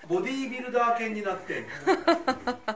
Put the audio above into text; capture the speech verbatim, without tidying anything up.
ボディービルダー犬になってんの